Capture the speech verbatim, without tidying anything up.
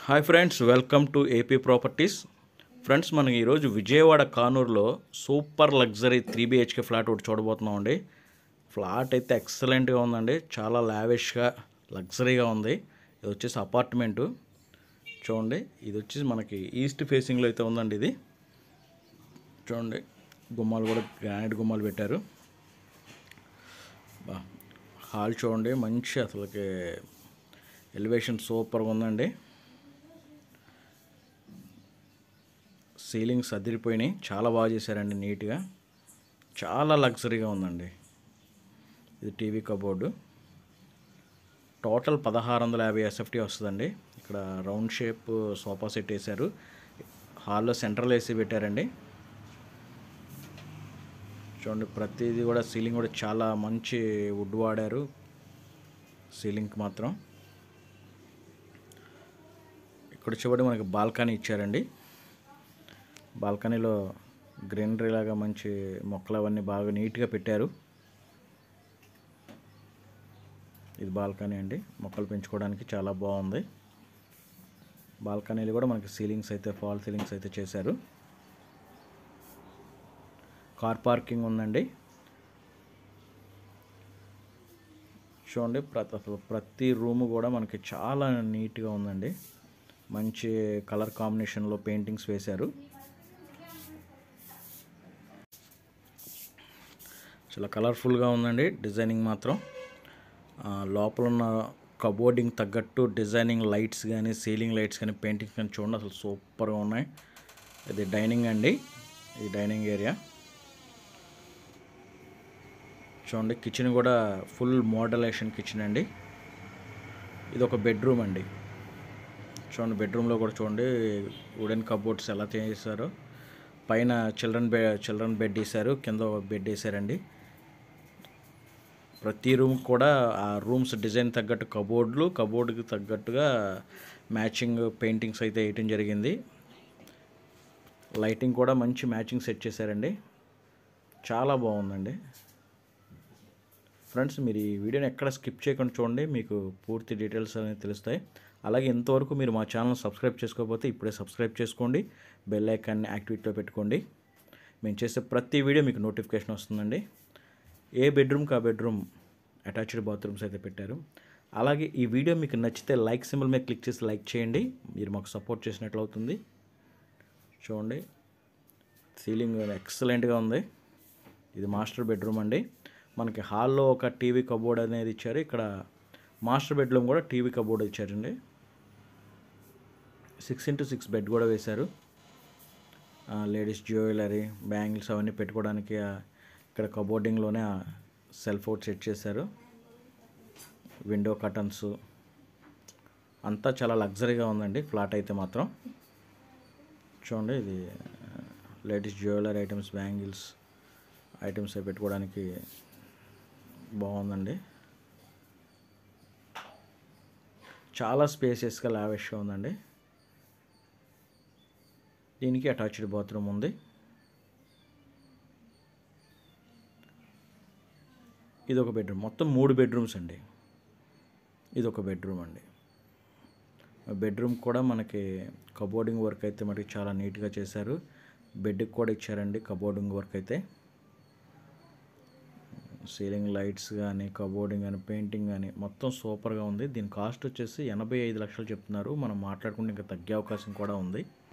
Hi friends, welcome to AP properties. Friends, మనం ఈరోజు విజయవాడ కానూరులో super luxury three BHK flat ఒకటి చూడబోతున్నామండి. ఫ్లాట్ అయితే ఎక్సలెంట్గా ఉందండి, చాలా లావిష్గా లగ్జరీగా ఉంది. ఇది వచ్చేసి అపార్ట్మెంటు చూడండి. ఇది వచ్చేసి మనకి ఈస్ట్ ఫేసింగ్లో అయితే ఉందండి. ఇది చూడండి, గుమ్మాలు కూడా గ్రానైట్ గుమ్మాలు పెట్టారు. బా హాల్ చూడండి, మంచి అసలుకి ఎలివేషన్ సూపర్గా ఉందండి. సీలింగ్స్ అదిరిపోయినాయి, చాలా బాగా చేశారండి, నీట్గా చాలా లగ్జరీగా ఉందండి. ఇది టీవీ కబోర్డు. టోటల్ పదహారు వందల యాభై ఎస్ఎఫ్టీ వస్తుందండి. ఇక్కడ రౌండ్ షేప్ సోఫా సెట్ వేశారు. హాల్లో సెంట్రల్ ఏసీ పెట్టారండి. చూడండి, ప్రతిదీ కూడా సీలింగ్ కూడా చాలా మంచి వుడ్ వాడారు సీలింగ్కి మాత్రం. ఇక్కడ చూడండి, మనకి బాల్కనీ ఇచ్చారండి. బాల్కనీలో గ్రీనరీ లాగా మంచి మొక్కలు అవన్నీ బాగా నీట్గా పెట్టారు. ఇది బాల్కనీ అండి, మొక్కలు పెంచుకోవడానికి చాలా బాగుంది. బాల్కనీలు కూడా మనకి సీలింగ్స్ అయితే ఫాల్ సీలింగ్స్ అయితే చేశారు. కార్ పార్కింగ్ ఉందండి. చూడండి, ప్రతి ప్రతి రూము కూడా మనకి చాలా నీట్గా ఉందండి. మంచి కలర్ కాంబినేషన్లో పెయింటింగ్స్ వేశారు. చాలా కలర్ఫుల్గా ఉందండి డిజైనింగ్ మాత్రం. లోపల ఉన్న కబోర్డింగ్ తగ్గట్టు డిజైనింగ్ లైట్స్ కానీ సీలింగ్ లైట్స్ కానీ పెయింటింగ్స్ కానీ చూడండి, అసలు సూపర్గా ఉన్నాయి. ఇది డైనింగ్ అండి, ఈ డైనింగ్ ఏరియా చూడండి. కిచెన్ కూడా ఫుల్ మోడలేషన్ కిచెన్ అండి. ఇది ఒక బెడ్రూమ్ అండి. చూడండి, బెడ్రూమ్లో కూడా చూడండి వుడెన్ కబోర్డ్స్ ఎలా చేశారో. పైన చిల్డ్రన్ బెడ్ చిల్డ్రన్ బెడ్ వేశారు, కింద బెడ్ వేశారండి. ప్రతి రూమ్ కూడా ఆ రూమ్స్ డిజైన్ తగ్గట్టు కబోర్డ్లు కబోర్డ్కి తగ్గట్టుగా మ్యాచింగ్ పెయింటింగ్స్ అయితే వేయటం జరిగింది. లైటింగ్ కూడా మంచి మ్యాచింగ్ సెట్ చేశారండి, చాలా బాగుందండి. ఫ్రెండ్స్, మీరు ఈ వీడియోని ఎక్కడ స్కిప్ చేయకుండా చూడండి, మీకు పూర్తి డీటెయిల్స్ అనేవి తెలుస్తాయి. అలాగే ఇంతవరకు మీరు మా ఛానల్ సబ్స్క్రైబ్ చేసుకోకపోతే ఇప్పుడే సబ్స్క్రైబ్ చేసుకోండి, బెల్ ఐకాన్ని యాక్టివేట్లో పెట్టుకోండి. మేము చేసే ప్రతి వీడియో మీకు నోటిఫికేషన్ వస్తుందండి. ఏ బెడ్రూమ్కి ఆ బెడ్రూమ్ అటాచ్డ్ బాత్రూమ్స్ అయితే పెట్టారు. అలాగే ఈ వీడియో మీకు నచ్చితే లైక్ సింబల్ మీద క్లిక్ చేసి లైక్ చేయండి, మీరు మాకు సపోర్ట్ చేసినట్లు అవుతుంది. చూడండి, సీలింగ్ ఎక్సలెంట్గా ఉంది. ఇది మాస్టర్ బెడ్రూమ్ అండి. మనకి హాల్లో ఒక టీవీ కబోర్డ్ అనేది ఇచ్చారు. ఇక్కడ మాస్టర్ బెడ్రూమ్ కూడా టీవీ కబోర్డ్ ఇచ్చారండి. సిక్స్ ఇంటూ సిక్స్ బెడ్ కూడా వేశారు. లేడీస్ జ్యువెలరీ బ్యాంగిల్స్ అవన్నీ పెట్టుకోవడానికి ఇక్కడ కబోర్డింగ్లోనే సెల్ఫ్ అవుట్ సెట్ చేశారు. విండో కర్టన్స్ అంతా చాలా లగ్జరీగా ఉందండి ఫ్లాట్ అయితే మాత్రం. చూడండి, ఇది ladies jewellery items bangles items పెట్టుకోవడానికి బాగుందండి. చాలా స్పేసియస్గా లావిష్గా ఉందండి. దీనికి అటాచ్డ్ బాత్రూమ్ ఉంది. ఇది ఒక బెడ్రూమ్, మొత్తం మూడు బెడ్రూమ్స్ అండి. ఇది ఒక బెడ్రూమ్ అండి. బెడ్రూమ్ కూడా మనకి కబోర్డింగ్ వర్క్ అయితే మనకి చాలా నీట్గా చేశారు. బెడ్కి కూడా ఇచ్చారండి కబోర్డింగ్ వర్క్ అయితే. సీలింగ్ లైట్స్ కానీ కబోర్డింగ్ కానీ పెయింటింగ్ కానీ మొత్తం సూపర్గా ఉంది. దీని కాస్ట్ వచ్చేసి ఎనభై ఐదు లక్షలు చెప్తున్నారు. మనం మాట్లాడుకుంటే ఇంకా తగ్గే అవకాశం కూడా ఉంది.